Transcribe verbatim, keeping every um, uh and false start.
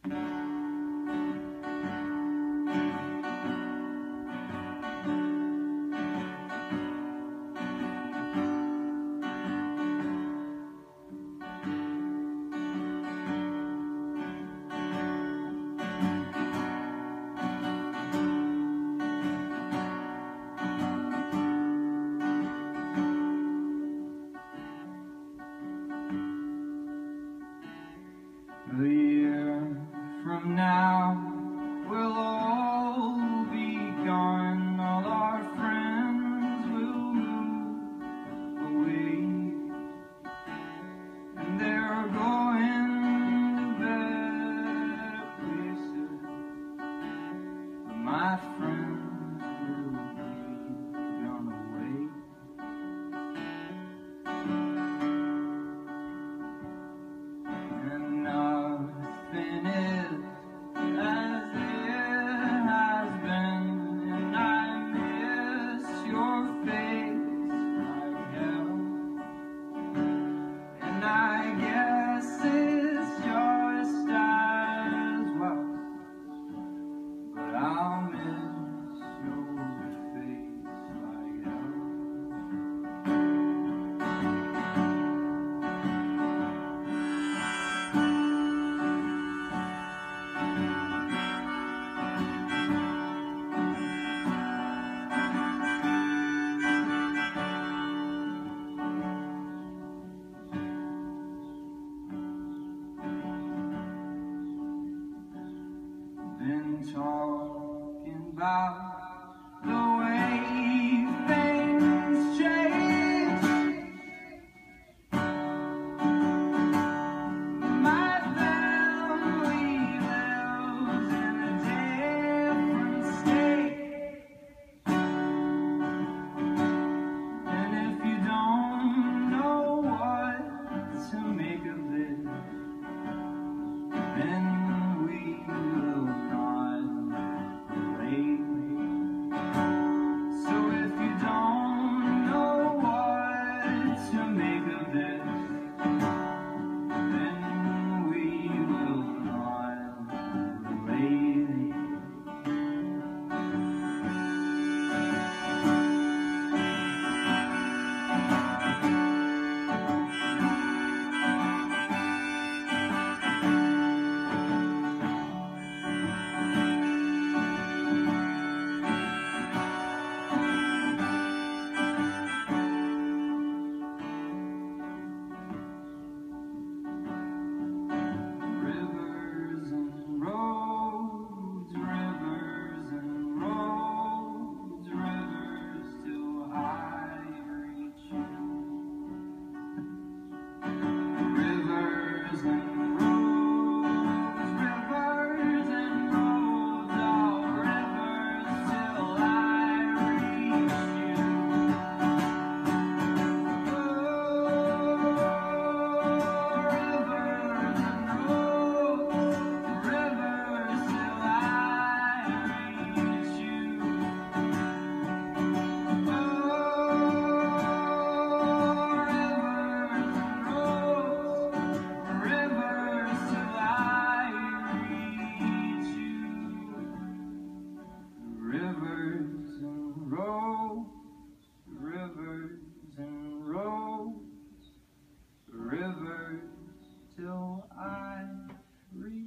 A year from now, we'll all be gone. All our friends will move away, and they're going to better places. But my friends will be gone away. And nothing is as it has been, and I miss your face like hell. And I guess it's just as well, but I'll miss your face like hell. Been talking about the way things change. My family lives in a different state, and if you don't know what to make of it, then we will not relate. So if you don't know what to make of this, then we will not relate. Rivers and roads, rivers and roads, rivers till I reach you. Rivers and roads, rivers and roads, all rivers till I reach you. Rivers and roads, rivers and roads, rivers till I reach.